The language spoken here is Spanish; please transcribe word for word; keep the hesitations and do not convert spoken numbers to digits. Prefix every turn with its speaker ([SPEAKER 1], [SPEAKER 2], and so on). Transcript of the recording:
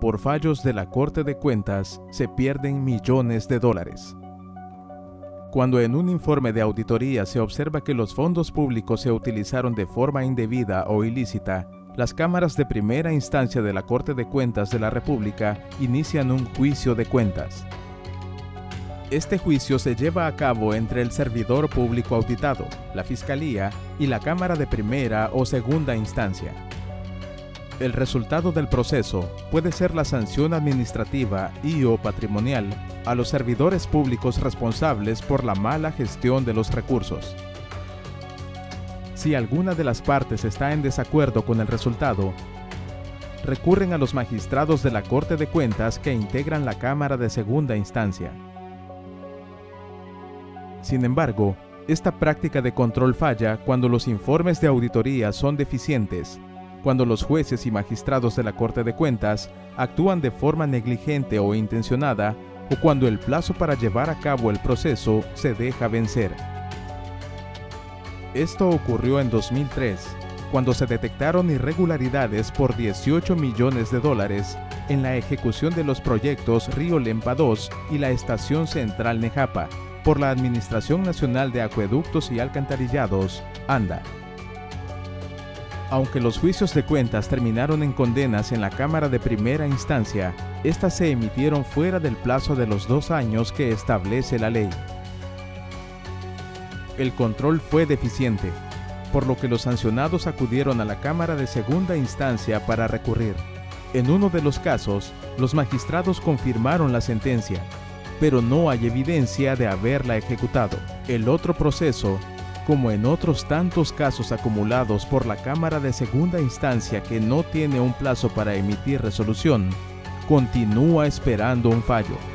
[SPEAKER 1] por fallos de la Corte de Cuentas, se pierden millones de dólares. Cuando en un informe de auditoría se observa que los fondos públicos se utilizaron de forma indebida o ilícita, las cámaras de primera instancia de la Corte de Cuentas de la República inician un juicio de cuentas. Este juicio se lleva a cabo entre el servidor público auditado, la Fiscalía y la Cámara de primera o segunda instancia. El resultado del proceso puede ser la sanción administrativa y o patrimonial a los servidores públicos responsables por la mala gestión de los recursos. Si alguna de las partes está en desacuerdo con el resultado, recurren a los magistrados de la Corte de Cuentas que integran la Cámara de segunda instancia. Sin embargo, esta práctica de control falla cuando los informes de auditoría son deficientes, cuando los jueces y magistrados de la Corte de Cuentas actúan de forma negligente o intencionada, o cuando el plazo para llevar a cabo el proceso se deja vencer. Esto ocurrió en dos mil tres, cuando se detectaron irregularidades por dieciocho millones de dólares en la ejecución de los proyectos Río Lempa dos y la Estación Central Nejapa, por la Administración Nacional de Acueductos y Alcantarillados, ANDA. Aunque los juicios de cuentas terminaron en condenas en la Cámara de primera instancia, estas se emitieron fuera del plazo de los dos años que establece la ley. El control fue deficiente, por lo que los sancionados acudieron a la Cámara de segunda instancia para recurrir. En uno de los casos, los magistrados confirmaron la sentencia, pero no hay evidencia de haberla ejecutado. El otro proceso, como en otros tantos casos acumulados por la Cámara de segunda instancia que no tiene un plazo para emitir resolución, continúa esperando un fallo.